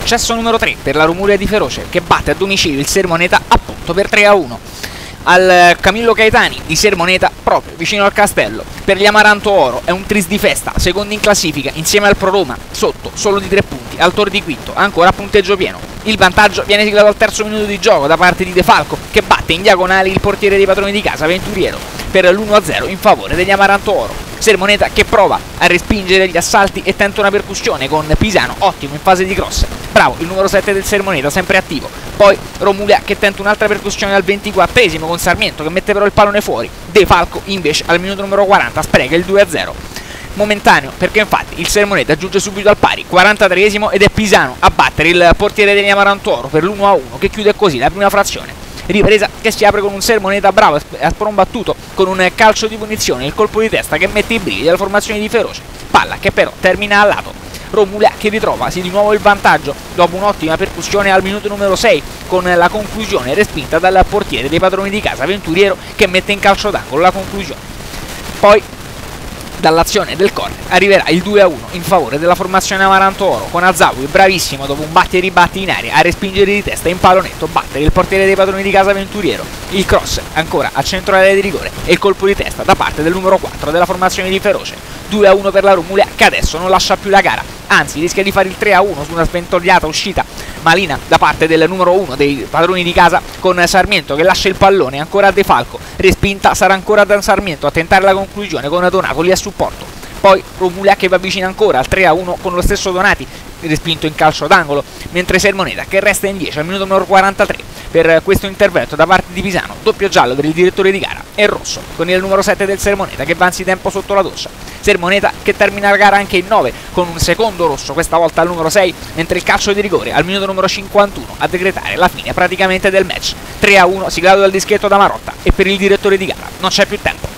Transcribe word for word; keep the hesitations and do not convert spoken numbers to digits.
successo numero tre per la Romulea di Feroce, che batte a domicilio il Sermoneta appunto per tre a uno. Al Camillo Caetani di Sermoneta, proprio vicino al castello. Per gli Amaranto Oro è un tris di festa, secondo in classifica insieme al Pro Roma, sotto solo di tre punti, al Tor di Quinto, ancora a punteggio pieno. Il vantaggio viene siglato al terzo minuto di gioco da parte di De Falco, che batte in diagonale il portiere dei padroni di casa, Venturiero, per l'uno a zero in favore degli Amaranto Oro. Sermoneta che prova a respingere gli assalti e tenta una percussione con Pisano, ottimo in fase di cross. Bravo il numero sette del Sermoneta, sempre attivo. Poi Romulea che tenta un'altra percussione al ventiquattresimo con Sarmiento che mette però il pallone fuori. De Falco invece al minuto numero quaranta spreca il due a zero. Momentaneo, perché infatti il Sermoneta giunge subito al pari, quarantatreesimo, ed è Pisano a battere il portiere degli Amaranto Oro per l'uno a uno, che chiude così la prima frazione. Ripresa che si apre con un Sermoneta bravo e sprombattuto con un calcio di punizione, il colpo di testa che mette i brividi alla formazione di Feroce. Palla che però termina a lato. Romulea che ritrova sì, di nuovo il vantaggio dopo un'ottima percussione al minuto numero sei, con la conclusione respinta dal portiere dei padroni di casa, Venturiero, che mette in calcio d'angolo la conclusione. Poi dall'azione del corner arriverà il due a uno in favore della formazione Amaranto Oro, con Azawi bravissimo dopo un batti e ribatti in aria a respingere di testa in pallonetto, battere il portiere dei padroni di casa, Venturiero. Il cross ancora al centro dell'area di rigore e il colpo di testa da parte del numero quattro della formazione di Feroce. due a uno per la Romulea, che adesso non lascia più la gara, anzi rischia di fare il tre a uno su una sventagliata uscita malina da parte del numero uno dei padroni di casa, con Sarmiento che lascia il pallone ancora a De Falco. Respinta sarà ancora da Sarmiento a tentare la conclusione con Donato lì a supporto. Poi Romulea che va vicino ancora al tre a uno con lo stesso Donati, respinto in calcio d'angolo, mentre Sermoneta che resta in dieci al minuto numero quarantatré per questo intervento da parte di Pisano. Doppio giallo per il direttore di gara e rosso con il numero sette del Sermoneta che va anzitempo sotto la doccia. Sermoneta che termina la gara anche in nove con un secondo rosso, questa volta al numero sei, mentre il calcio di rigore al minuto numero cinquantuno a decretare la fine praticamente del match. tre a uno siglato dal dischetto da Marotta, e per il direttore di gara non c'è più tempo.